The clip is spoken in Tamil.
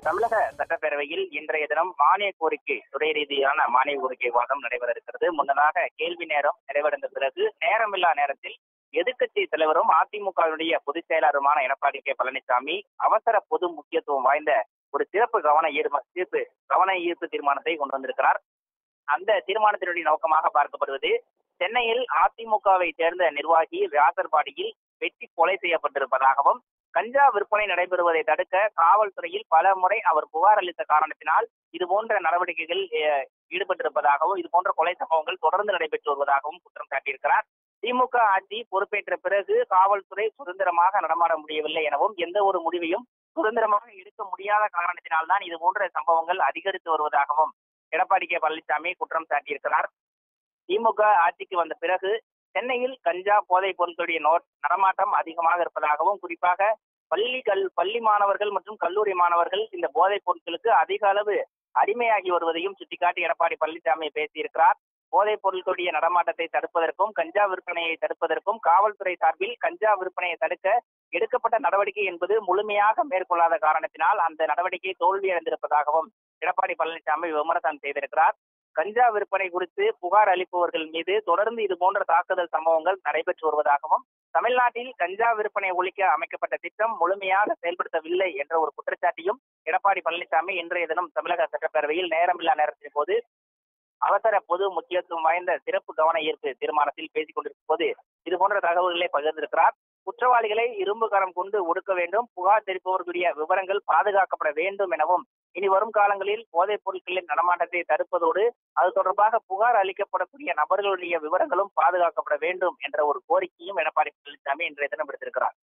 தமிழக சட்டப்பேரவையில் இன்றைய தினம் மானிய கோரிக்கை துறை ரீதியான மானிய கோரிக்கை வாதம் நடைபெற இருக்கிறது. முன்னதாக கேள்வி நேரம் நிறைவடைந்த பிறகு நேரமில்லா நேரத்தில் எதிர்க்கட்சி தலைவரும் அதிமுகவினுடைய பொதுச் செயலாளருமான எடப்பாடி கே பழனிசாமி அவசர பொது முக்கியத்துவம் வாய்ந்த ஒரு சிறப்பு கவன ஈர்ப்பு தீர்மானத்தை கொண்டு வந்திருக்கிறார். அந்த தீர்மானத்தினுடைய நோக்கமாக பார்க்கப்படுவது, சென்னையில் அதிமுகவை சேர்ந்த நிர்வாகி வியாசர்பாடியில் வெட்டி கொலை செய்யப்பட்டிருப்பதாகவும், கஞ்சா விற்பனை நடைபெறுவதை தடுக்க காவல்துறையில் பல முறை அவர் புகார் அளித்த காரணத்தினால் இதுபோன்ற நடவடிக்கைகள் ஈடுபட்டிருப்பதாகவும், இதுபோன்ற கொலை சம்பவங்கள் தொடர்ந்து நடைபெற்று வருவதாகவும் குற்றம் சாட்டியிருக்கிறார். திமுக ஆட்சி பொறுப்பேற்ற பிறகு காவல்துறை சுதந்திரமாக நடமாட முடியவில்லை எனவும், எந்த ஒரு முடிவையும் சுதந்திரமாக எடுக்க முடியாத காரணத்தினால்தான் இது போன்ற சம்பவங்கள் அதிகரித்து வருவதாகவும் எடப்பாடி கே பழனிசாமி குற்றம் சாட்டியிருக்கிறார். திமுக ஆட்சிக்கு வந்த பிறகு சென்னையில் கஞ்சா போதைப் பொருட்களுடைய நடமாட்டம் அதிகமாக இருப்பதாகவும், குறிப்பாக பள்ளி மாணவர்கள் மற்றும் கல்லூரி மாணவர்கள் இந்த போதைப் பொருட்களுக்கு அதிக அளவு அடிமையாகி வருவதையும் சுட்டிக்காட்டி எடப்பாடி பழனிசாமி பேசியிருக்கிறார். போதைப் பொருட்களுடைய நடமாட்டத்தை தடுப்பதற்கும் கஞ்சா விற்பனையை தடுப்பதற்கும் காவல்துறை சார்பில் கஞ்சா விற்பனையை தடுக்க எடுக்கப்பட்ட நடவடிக்கை என்பது முழுமையாக மேற்கொள்ளாத காரணத்தினால் அந்த நடவடிக்கை தோல்வியடைந்திருப்பதாகவும் எடப்பாடி பழனிசாமி விமர்சனம் செய்திருக்கிறார். கஞ்சா விற்பனை குறித்து புகார் அளிப்பவர்கள் மீது தொடர்ந்து இது போன்ற தாக்குதல் சம்பவங்கள் நடைபெற்று வருவதாகவும், தமிழ்நாட்டில் கஞ்சா விற்பனை ஒழிக்க அமைக்கப்பட்ட திட்டம் முழுமையாக செயல்படுத்தவில்லை என்ற ஒரு குற்றச்சாட்டையும் எடப்பாடி பழனிசாமி இன்றைய தினம் தமிழக சட்டப்பேரவையில் நேரமில்லா நேரத்தின் போது அவசர பொது முக்கியத்துவம் வாய்ந்த சிறப்பு கவன ஈர்ப்பு தீர்மானத்தில் பேசிக் கொண்டிருக்கும் போது இது போன்ற தகவல்களை பகிர்ந்திருக்கிறார். குற்றவாளிகளை இரும்பு கரம் கொண்டு ஒடுக்க வேண்டும், புகார் தெரிவிப்பவர்களுடைய விவரங்கள் பாதுகாக்கப்பட வேண்டும் எனவும், இனி வரும் காலங்களில் போதைப் பொருட்களின் நடமாட்டத்தை தடுப்பதோடு அது தொடர்பாக புகார் அளிக்கப்படக்கூடிய நபர்களுடைய விவரங்களும் பாதுகாக்கப்பட வேண்டும் என்ற ஒரு கோரிக்கையும் எடப்பாடி பழனிசாமி இன்றைய தினம் விடுத்திருக்கிறார்.